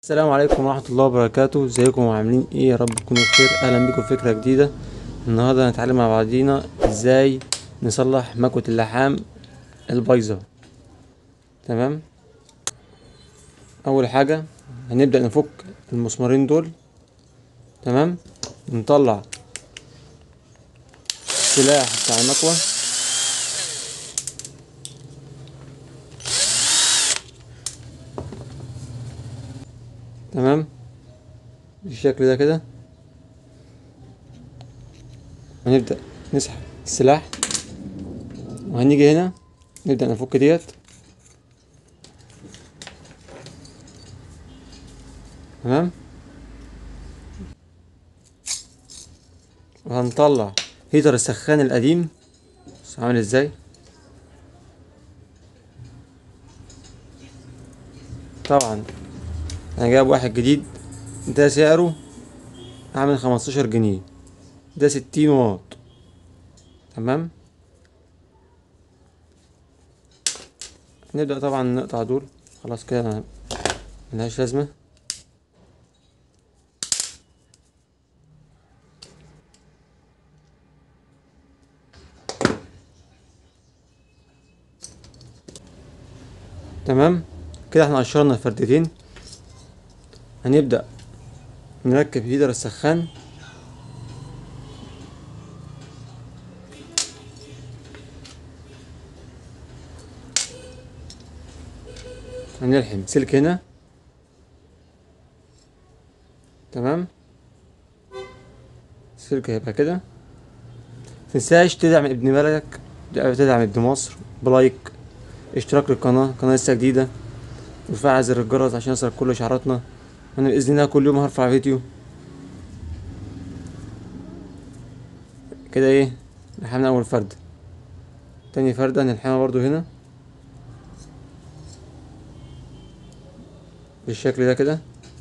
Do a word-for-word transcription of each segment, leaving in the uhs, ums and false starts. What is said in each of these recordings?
السلام عليكم ورحمة الله وبركاته. ازيكم وعاملين ايه؟ يا رب تكونوا بخير. اهلا بكم في فكرة جديدة. النهاردة هنتعلم مع بعضينا ازاي نصلح مكوة اللحام البايظة. تمام. اول حاجة هنبدأ نفك المسمارين دول. تمام. نطلع السلاح بتاع المكوة. تمام بالشكل ده كده. هنبدأ نسحب السلاح وهنيجي هنا نبدأ نفك ديت. تمام. وهنطلع هيتر السخان القديم. بص عامل ازاي. طبعا انا جايب واحد جديد، ده سعره عامل خمستاشر جنيه، ده ستين واط. تمام. نبدأ طبعا نقطع دول، خلاص كده ملهاش لازمة. تمام كده احنا قشرنا الفردتين. هنبدأ نركب هيدر السخان. هنلحم سلك هنا. تمام. السلك هيبقى كده. متنساش تدعم ابن بلدك، تدعم ابن مصر بلايك، اشتراك للقناة، قناة لسه جديدة، وفعل زر الجرس عشان يوصلك كل اشعاراتنا. وانا بإذن الله كل يوم هرفع فيديو. كده ايه، لحمنا اول فردة. تاني فردة هنلحمها برضو هنا بالشكل ده كده.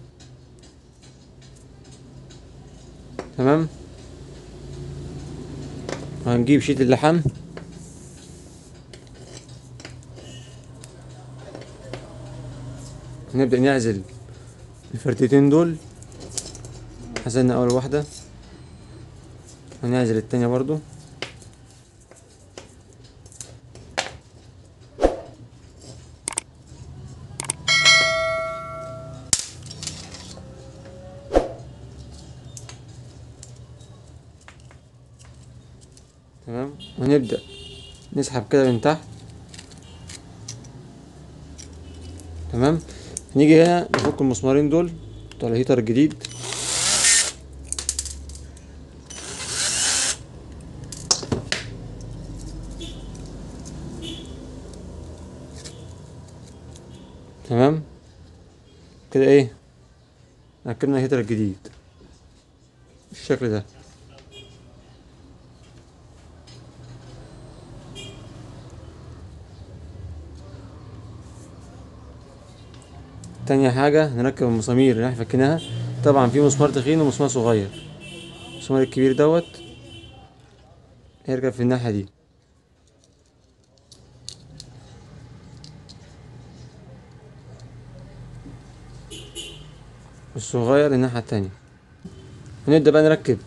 تمام. وهنجيب شيت اللحم نبدأ نعزل الفردتين دول. عزلنا اول واحدة، هنعزل التانية برضو. تمام. وهنبدأ نسحب كده من تحت. تمام. هنيجي هنا نفك المسمارين دول بتوع الهيتر الجديد. تمام كده ايه، ركبنا الهيتر الجديد بالشكل ده. تاني حاجة هنركب المسامير اللي احنا فكيناها. طبعا في مسمار تخين ومسمار صغير. المسمار الكبير دوت هيركب في الناحية دي، والصغير الناحية التانية. هنبدأ بقى نركب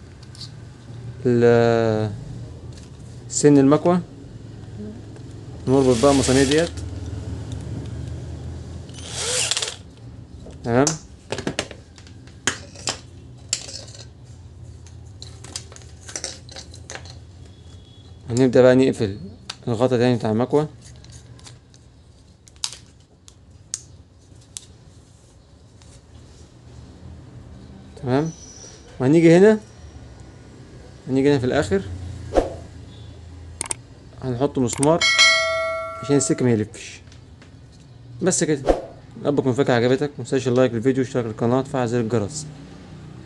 ال- سن المكوة. نربط بقى المسامير ديت. تمام. هنبدأ بقى نقفل الغطا تاني بتاع المكوة. تمام. وهنيجي هنا هنيجي هنا في الآخر هنحط مسمار عشان السلك ما يلفش. بس كده. ربك من فكرة عجبتك، متنساش اللايك للفيديو، اشتراك القناة، وتفعل زر الجرس.